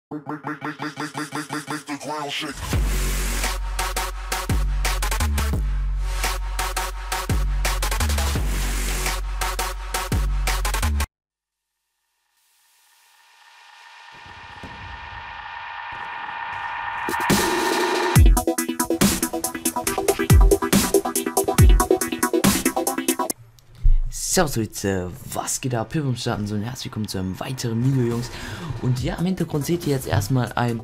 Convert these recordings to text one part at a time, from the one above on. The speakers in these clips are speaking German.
Make the ground shake. Servus Leute, was geht ab? Pim starten so und herzlich willkommen zu einem weiteren Video, Jungs. Und ja, im Hintergrund seht ihr jetzt erstmal ein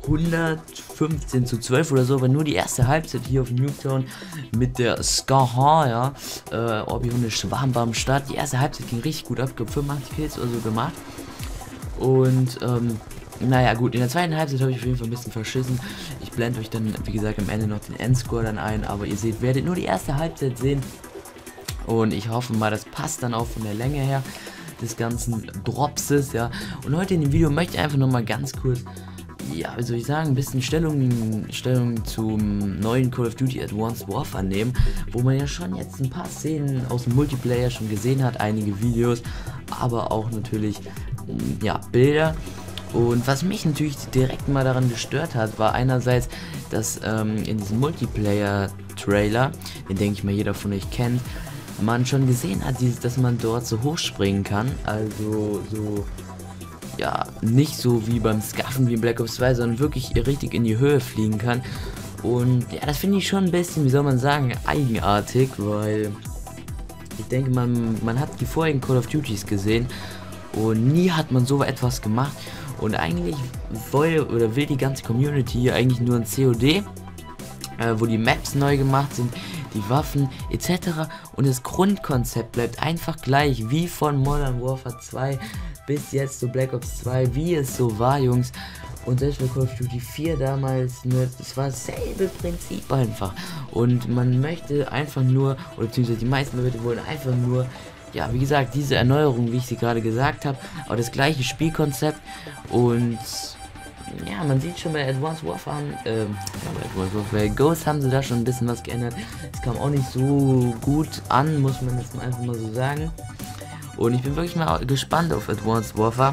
115:12 oder so, aber nur die erste Halbzeit hier auf Newtown mit der Skaha, ja. Orbihunde Schwarm war am Start. Die erste Halbzeit ging richtig gut ab, glaube 85 Kills oder so gemacht. Und naja gut, in der zweiten Halbzeit habe ich auf jeden Fall ein bisschen verschissen. Ich blende euch dann, wie gesagt, am Ende noch den Endscore dann ein, aber ihr seht, werdet nur die erste Halbzeit sehen. Und ich hoffe mal, das passt dann auch von der Länge her des ganzen Dropses, ja. Und heute in dem Video möchte ich einfach nochmal ganz kurz, ja, wie soll ich sagen, ein bisschen Stellung zum neuen Call of Duty Advanced Warfare nehmen, wo man ja schon jetzt ein paar Szenen aus dem Multiplayer schon gesehen hat, einige Videos, aber auch natürlich, ja, Bilder. Und was mich natürlich direkt mal daran gestört hat, war einerseits, dass in diesem Multiplayer-Trailer, den denke ich mal jeder von euch kennt, man schon gesehen hat, dass man dort so hoch springen kann, also so, ja, nicht so wie beim Scuffen wie in Black Ops 2, sondern wirklich richtig in die Höhe fliegen kann. Und ja, das finde ich schon ein bisschen, wie soll man sagen, eigenartig, weil ich denke, man hat die vorigen Call of Duties gesehen und nie hat man so etwas gemacht. Und eigentlich will die ganze Community hier eigentlich nur ein COD, wo die Maps neu gemacht sind, die Waffen etc. Und das Grundkonzept bleibt einfach gleich wie von Modern Warfare 2 bis jetzt so Black Ops 2, wie es so war, Jungs. Und selbst bei Call of Duty 4 damals, ne, es war dasselbe Prinzip einfach. Und man möchte einfach nur, oder beziehungsweise die meisten Leute wollen einfach nur, ja, wie gesagt, diese Erneuerung, wie ich sie gerade gesagt habe, aber das gleiche Spielkonzept. Und ja, man sieht schon bei Advanced Warfare, bei Ghost haben sie da schon ein bisschen was geändert. Es kam auch nicht so gut an, muss man jetzt einfach mal so sagen. Und ich bin wirklich mal gespannt auf Advanced Warfare.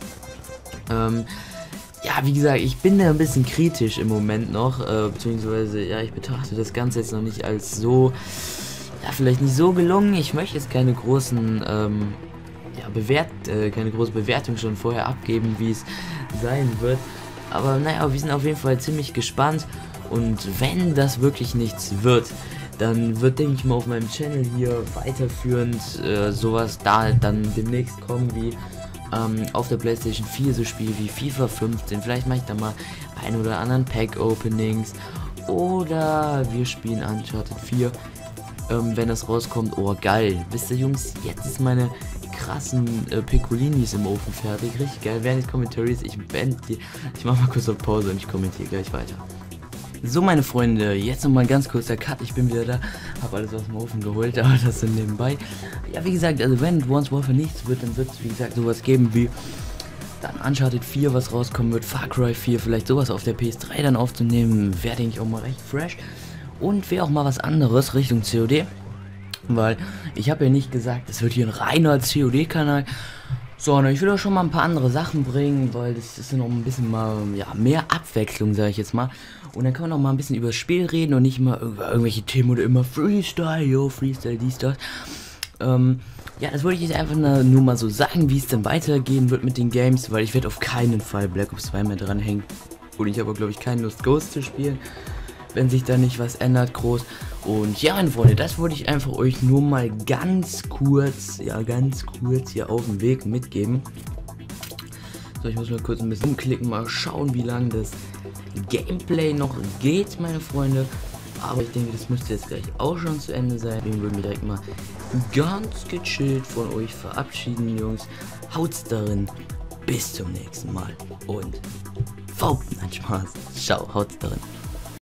Ja, wie gesagt, ich bin da ein bisschen kritisch im Moment noch, beziehungsweise, ja, ich betrachte das Ganze jetzt noch nicht als so, ja, vielleicht nicht so gelungen. Ich möchte jetzt keine großen, keine große Bewertung schon vorher abgeben, wie es sein wird. Aber naja, wir sind auf jeden Fall ziemlich gespannt. Und wenn das wirklich nichts wird, dann wird, denke ich mal, auf meinem Channel hier weiterführend sowas da dann demnächst kommen wie auf der PlayStation 4 so Spiele wie FIFA 15. Vielleicht mache ich da mal ein oder anderen Pack-Openings. Oder wir spielen Uncharted 4, wenn das rauskommt. Oh, geil. Wisst ihr, Jungs, jetzt ist meine krassen Piccolinis im Ofen fertig. Richtig geil. Während des Commentaries, ich mache mal kurz auf Pause und ich kommentiere gleich weiter. So, meine Freunde, jetzt nochmal ganz kurz der Cut. Ich bin wieder da, habe alles aus dem Ofen geholt, aber das sind nebenbei. Ja, wie gesagt, also wenn Advanced Warfare nichts wird, dann wird es, wie gesagt, sowas geben wie dann Uncharted 4, was rauskommen wird, Far Cry 4, vielleicht sowas auf der PS3 dann aufzunehmen, wäre, denke ich, auch mal recht fresh. Und wäre auch mal was anderes Richtung COD. Weil ich habe ja nicht gesagt, es wird hier ein reiner COD-Kanal, sondern ich will auch schon mal ein paar andere Sachen bringen, weil das ist ja noch ein bisschen mal, ja, mehr Abwechslung, sage ich jetzt mal. Und dann kann man auch mal ein bisschen über das Spiel reden und nicht immer über irgendwelche Themen oder immer Freestyle, yo, Freestyle, dies, das. Ja, das wollte ich jetzt einfach nur mal so sagen, wie es dann weitergehen wird mit den Games, weil ich werde auf keinen Fall Black Ops 2 mehr dranhängen. Und ich habe, glaube ich, keine Lust, Ghost zu spielen, wenn sich da nicht was ändert groß. Und ja, meine Freunde, das wollte ich einfach euch nur mal ganz kurz hier auf den Weg mitgeben. So, ich muss mal kurz ein bisschen umklicken, mal schauen, wie lange das Gameplay noch geht, meine Freunde. Aber ich denke, das müsste jetzt gleich auch schon zu Ende sein. Deswegen würden wir direkt mal ganz gechillt von euch verabschieden, Jungs. Haut's darin. Bis zum nächsten Mal. Und nein, Spaß. Ciao, haut's darin.